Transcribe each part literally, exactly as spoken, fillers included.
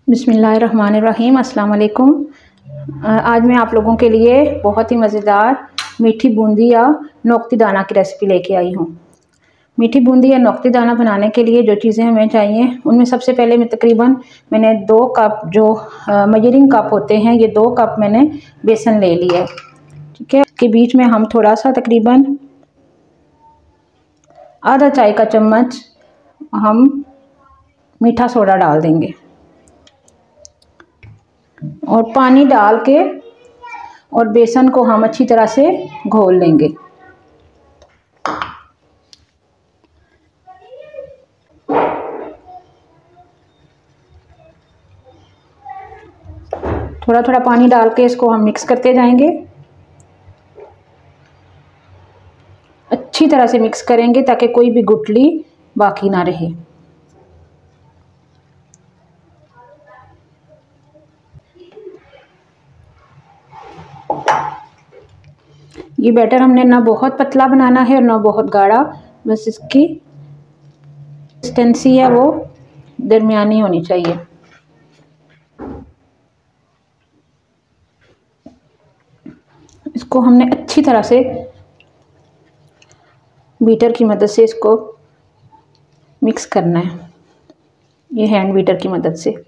बिस्मिल्लाहिर्रहमानिर्रहीम, अस्सलाम वालेकुम। आज मैं आप लोगों के लिए बहुत ही मज़ेदार मीठी बूंदी या नौक्ती दाना की रेसिपी लेके आई हूँ। मीठी बूंदी या नौक्ती दाना बनाने के लिए जो चीज़ें हमें चाहिए उनमें सबसे पहले मैं तकरीबन मैंने दो कप जो मेजरिंग कप होते हैं, ये दो कप मैंने बेसन ले लिया है। ठीक है, के बीच में हम थोड़ा सा तकरीबन आधा चाय का चम्मच हम मीठा सोडा डाल देंगे और पानी डाल के और बेसन को हम अच्छी तरह से घोल लेंगे। थोड़ा थोड़ा पानी डाल के इसको हम मिक्स करते जाएंगे, अच्छी तरह से मिक्स करेंगे ताकि कोई भी गुठली बाकी ना रहे। ये बैटर हमने ना बहुत पतला बनाना है और ना बहुत गाढ़ा, बस इसकी कंसिस्टेंसी है वो दरमियानी होनी चाहिए। इसको हमने अच्छी तरह से बीटर की मदद से इसको मिक्स करना है, ये हैंड बीटर की मदद से।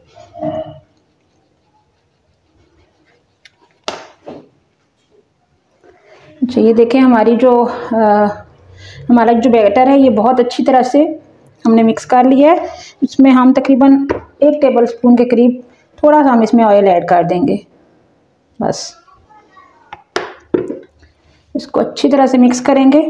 अच्छा, ये देखें हमारी जो आ, हमारा जो बैटर है ये बहुत अच्छी तरह से हमने मिक्स कर लिया है। इसमें हम तकरीबन एक टेबल स्पून के करीब थोड़ा सा हम इसमें ऑयल ऐड कर देंगे। बस इसको अच्छी तरह से मिक्स करेंगे।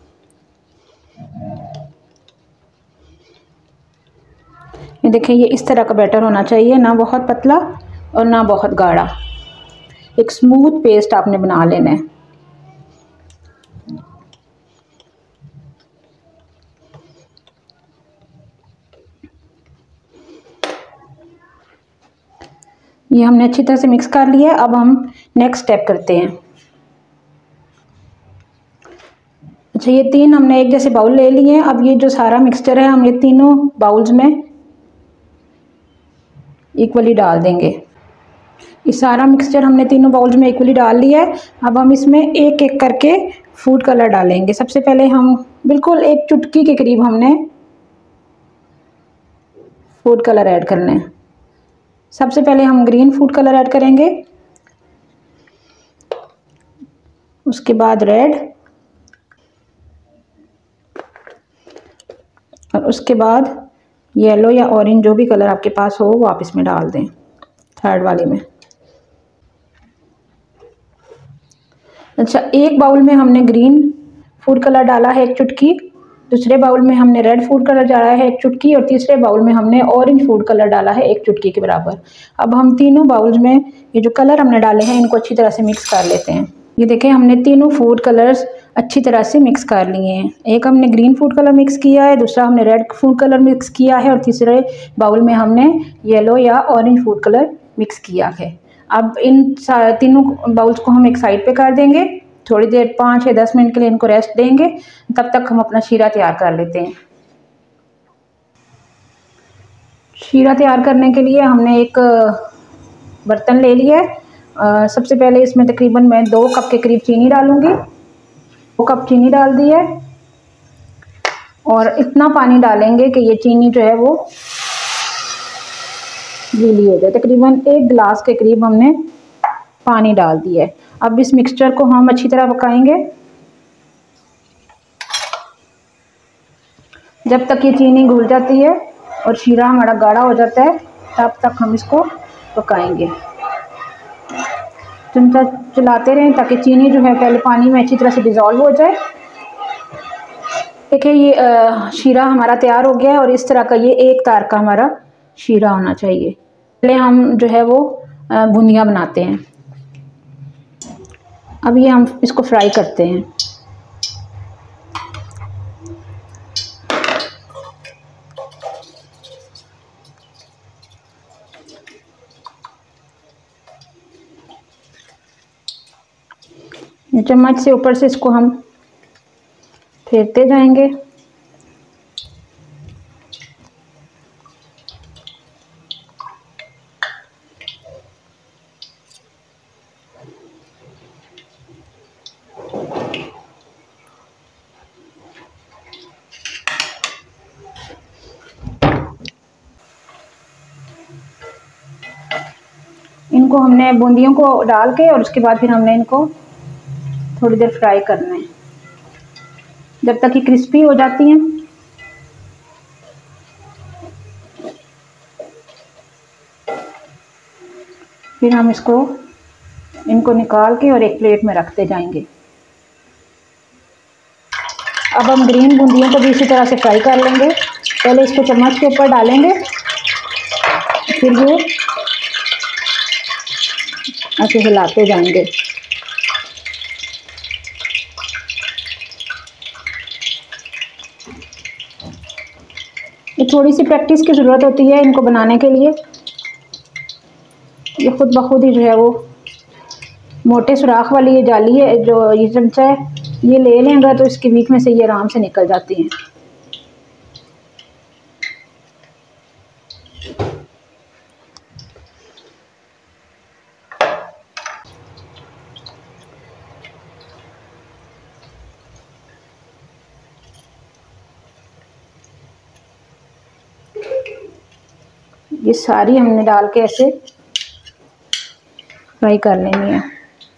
ये देखें, ये इस तरह का बैटर होना चाहिए, ना बहुत पतला और ना बहुत गाढ़ा। एक स्मूथ पेस्ट आपने बना लेना है। ये हमने अच्छी तरह से मिक्स कर लिया है। अब हम नेक्स्ट स्टेप करते हैं। अच्छा, ये तीन हमने एक जैसे बाउल ले लिए हैं। अब ये जो सारा मिक्सचर है हम ये तीनों बाउल्स में इक्वली डाल देंगे। ये सारा मिक्सचर हमने तीनों बाउल्स में इक्वली डाल लिया है। अब हम इसमें एक एक करके फूड कलर डालेंगे। सबसे पहले हम बिल्कुल एक चुटकी के करीब हमने फूड कलर ऐड करना है। सबसे पहले हम ग्रीन फूड कलर ऐड करेंगे, उसके बाद रेड और उसके बाद येलो या ऑरेंज, जो भी कलर आपके पास हो वो आप इसमें डाल दें थर्ड वाले में। अच्छा, एक बाउल में हमने ग्रीन फूड कलर डाला है एक चुटकी, दूसरे बाउल में हमने रेड फूड कलर डाला है एक चुटकी और तीसरे बाउल में हमने ऑरेंज फूड कलर डाला है एक चुटकी के बराबर। अब हम तीनों बाउल्स में ये जो कलर हमने डाले हैं इनको अच्छी तरह से मिक्स कर लेते हैं। ये देखें, हमने तीनों फूड कलर्स अच्छी तरह से मिक्स कर लिए हैं। एक हमने ग्रीन फूड कलर मिक्स किया है, दूसरा हमने रेड फूड कलर मिक्स किया है और तीसरे बाउल में हमने येलो या ऑरेंज फूड कलर मिक्स किया है। अब इन तीनों बाउल्स को हम एक साइड पे कर देंगे। थोड़ी देर पाँच या दस मिनट के लिए इनको रेस्ट देंगे। तब तक हम अपना शीरा तैयार कर लेते हैं। शीरा तैयार करने के लिए हमने एक बर्तन ले लिया है। सबसे पहले इसमें तकरीबन मैं दो कप के करीब चीनी डालूंगी। दो कप चीनी डाल दी है और इतना पानी डालेंगे कि ये चीनी जो है वो गीली हो जाए। तकरीबन एक गिलास के करीब हमने पानी डाल दिया है। अब इस मिक्सचर को हम अच्छी तरह पकाएंगे जब तक ये चीनी घुल जाती है और शीरा हमारा गाढ़ा हो जाता है, तब तक हम इसको पकाएंगे। चमचा चलाते रहें ताकि चीनी जो है पहले पानी में अच्छी तरह से डिज़ोल्व हो जाए। देखिए, ये शीरा हमारा तैयार हो गया है और इस तरह का ये एक तार का हमारा शीरा होना चाहिए। पहले हम जो है वो बूंदियाँ बनाते हैं। अब ये हम इसको फ्राई करते हैं। चम्मच से ऊपर से इसको हम फेरते जाएंगे। इनको हमने बूंदियों को डाल के और उसके बाद फिर हमने इनको थोड़ी देर फ्राई करना है जब तक कि क्रिस्पी हो जाती हैं। फिर हम इसको इनको निकाल के और एक प्लेट में रखते जाएंगे। अब हम ग्रीन बूंदियों को भी इसी तरह से फ्राई कर लेंगे। पहले इसको चम्मच के ऊपर डालेंगे, फिर ये ऐसे हिलाते जाएंगे। ये थोड़ी सी प्रैक्टिस की ज़रूरत होती है इनको बनाने के लिए। ये खुद ब खुद ही जो है वो मोटे सुराख वाली ये जाली है, जो ये चमचा है, ये ले लेंगे तो इसके बीच में से ये आराम से निकल जाती हैं। ये सारी हमने डाल के ऐसे फ्राई कर लेनी है।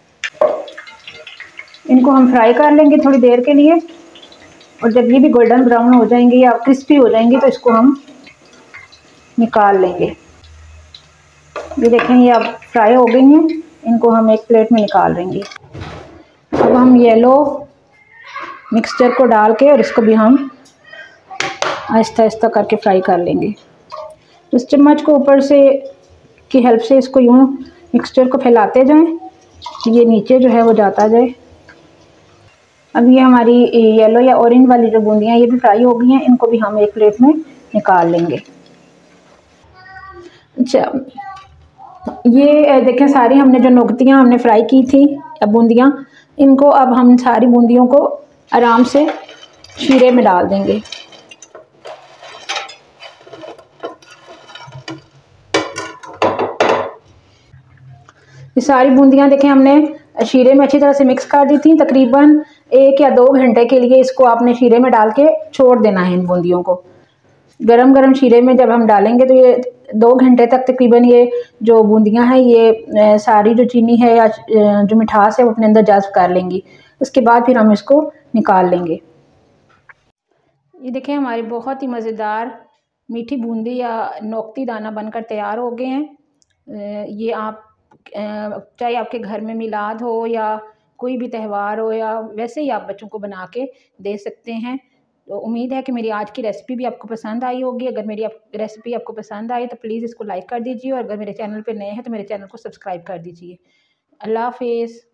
इनको हम फ्राई कर लेंगे थोड़ी देर के लिए, और जब ये भी गोल्डन ब्राउन हो जाएंगी या क्रिस्पी हो जाएंगी तो इसको हम निकाल लेंगे। ये देखें ये अब फ्राई हो गई हैं, इनको हम एक प्लेट में निकाल लेंगे। अब हम येलो मिक्सचर को डाल के और इसको भी हम आहिस्ता आहिस्ता करके फ्राई कर लेंगे। उस चम्मच को ऊपर से की हेल्प से इसको यूँ मिक्सचर को फैलाते जाएं कि ये नीचे जो है वो जाता जाए। अब ये हमारी येलो या ऑरेंज वाली जो बूंदियाँ ये भी फ्राई हो गई हैं, इनको भी हम एक प्लेट में निकाल लेंगे। अच्छा, ये देखें सारी हमने जो नुकतियाँ हमने फ्राई की थी या बूंदियाँ, इनको अब हम सारी बूंदियों को आराम से शीरे में डाल देंगे। ये सारी बूंदियाँ देखें हमने शीरे में अच्छी तरह से मिक्स कर दी थी। तकरीबन एक या दो घंटे के लिए इसको आपने शीरे में डाल के छोड़ देना है। इन बूंदियों को गरम गरम शीरे में जब हम डालेंगे तो ये दो घंटे तक तकरीबन ये जो बूंदियाँ हैं ये सारी जो चीनी है या जो मिठास है वो अपने अंदर जज़्ब कर लेंगी। उसके बाद फिर हम इसको निकाल लेंगे। ये देखें हमारी बहुत ही मज़ेदार मीठी बूंदी या नोकती दाना बनकर तैयार हो गए हैं। ये आप चाहे आपके घर में मिलाद हो या कोई भी त्यौहार हो या वैसे ही आप बच्चों को बना के दे सकते हैं। तो उम्मीद है कि मेरी आज की रेसिपी भी आपको पसंद आई होगी। अगर मेरी आप रेसिपी आपको पसंद आई तो प्लीज़ इसको लाइक कर दीजिए, और अगर मेरे चैनल पे नए हैं तो मेरे चैनल को सब्सक्राइब कर दीजिए। अल्लाह हाफ़िज़।